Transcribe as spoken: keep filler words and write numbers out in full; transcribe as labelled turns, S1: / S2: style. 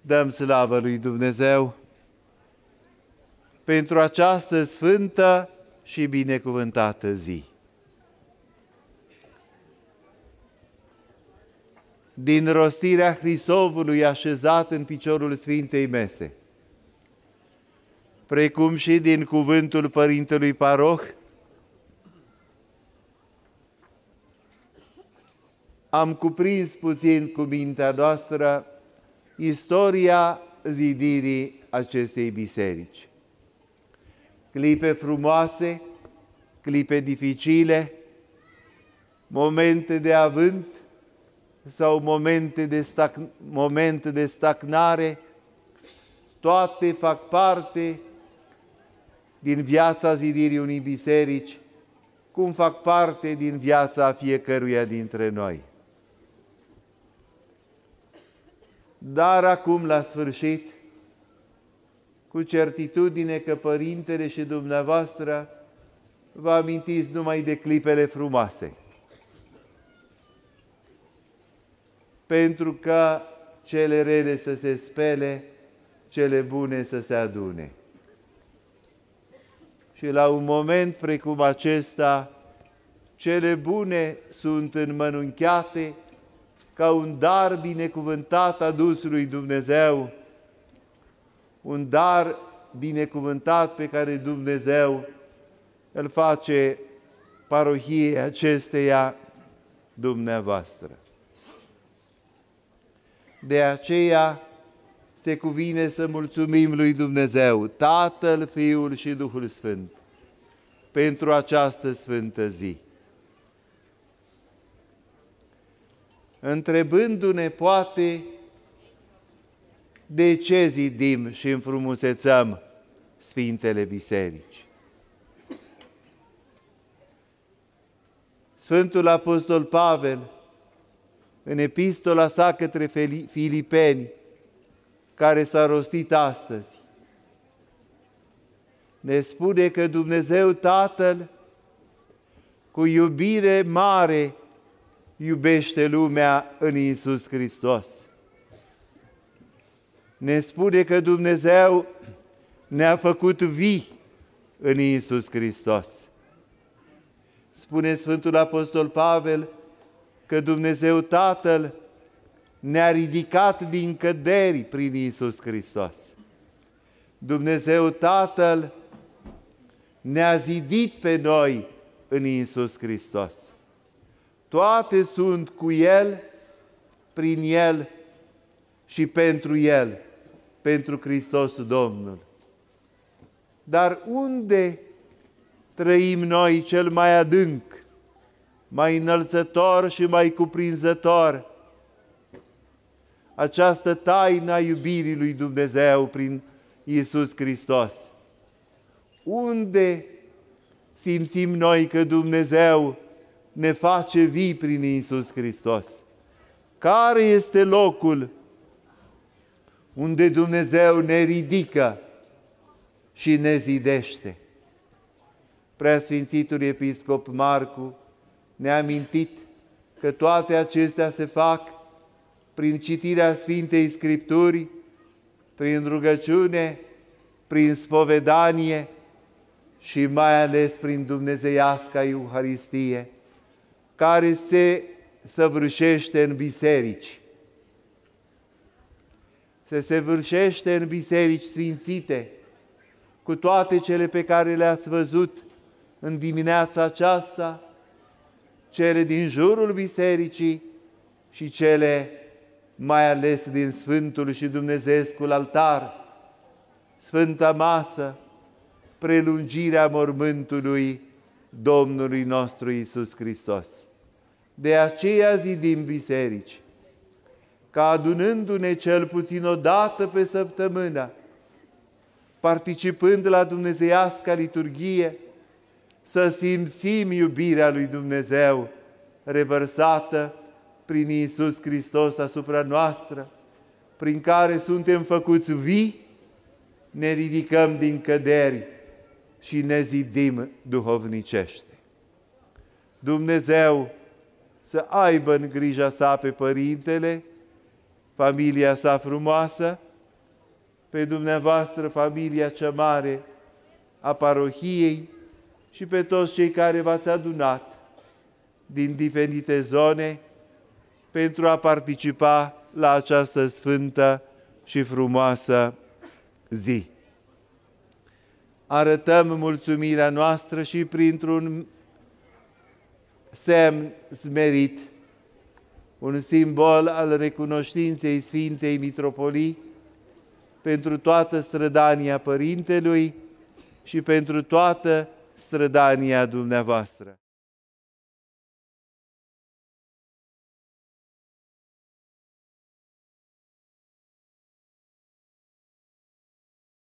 S1: Dăm slavă lui Dumnezeu pentru această sfântă și binecuvântată zi. Din rostirea Hristovului așezat în piciorul Sfintei Mese, precum și din cuvântul Părintelui Paroh, am cuprins puțin cu mintea noastră istoria zidirii acestei biserici. Clipe frumoase, clipe dificile, momente de avânt sau momente de, stag- momente de stagnare, toate fac parte din viața zidirii unei biserici, cum fac parte din viața fiecăruia dintre noi. Dar acum, la sfârșit, cu certitudine că Părintele și dumneavoastră vă amintiți numai de clipele frumoase, pentru că cele rele să se spele, cele bune să se adune. Și la un moment precum acesta, cele bune sunt înmănunchiate ca un dar binecuvântat adus lui Dumnezeu, un dar binecuvântat pe care Dumnezeu îl face parohiei acesteia dumneavoastră. De aceea se cuvine să mulțumim lui Dumnezeu, Tatăl, Fiul și Duhul Sfânt, pentru această sfântă zi. Întrebându-ne poate de ce zidim și înfrumusețăm Sfintele Biserici. Sfântul Apostol Pavel, în epistola sa către Filipeni, care s-a rostit astăzi, ne spune că Dumnezeu Tatăl, cu iubire mare, iubește lumea în Iisus Hristos. Ne spune că Dumnezeu ne-a făcut vii în Iisus Hristos. Spune Sfântul Apostol Pavel că Dumnezeu Tatăl ne-a ridicat din căderi prin Iisus Hristos. Dumnezeu Tatăl ne-a zidit pe noi în Iisus Hristos. Toate sunt cu El, prin El și pentru El, pentru Hristos Domnul. Dar unde trăim noi cel mai adânc, mai înălțător și mai cuprinzător această taină a iubirii lui Dumnezeu prin Iisus Hristos? Unde simțim noi că Dumnezeu ne face vii prin Iisus Hristos? Care este locul unde Dumnezeu ne ridică și ne zidește? Preasfințitul Episcop Marcu ne-a amintit că toate acestea se fac prin citirea Sfintei Scripturii, prin rugăciune, prin spovedanie și mai ales prin dumnezeiasca Euharistie, care se săvârșește în biserici. Se săvârșește în biserici sfințite, cu toate cele pe care le-ați văzut în dimineața aceasta, cele din jurul bisericii și cele mai ales din Sfântul și Dumnezeescul altar, Sfânta Masă, prelungirea mormântului Domnului nostru Iisus Hristos. De aceea zidim biserici, ca adunându-ne cel puțin o dată pe săptămână, participând la dumnezeiasca liturghie, să simțim iubirea lui Dumnezeu revărsată prin Iisus Hristos asupra noastră, prin care suntem făcuți vii, ne ridicăm din căderi și ne zidim duhovnicește. Dumnezeu să aibă în grija sa pe Părintele, familia sa frumoasă, pe dumneavoastră, familia cea mare a parohiei și pe toți cei care v-ați adunat din diferite zone pentru a participa la această sfântă și frumoasă zi. Arătăm mulțumirea noastră și printr-un semn smerit, un simbol al recunoștinței Sfintei Mitropolii pentru toată strădania Părintelui și pentru toată strădania dumneavoastră.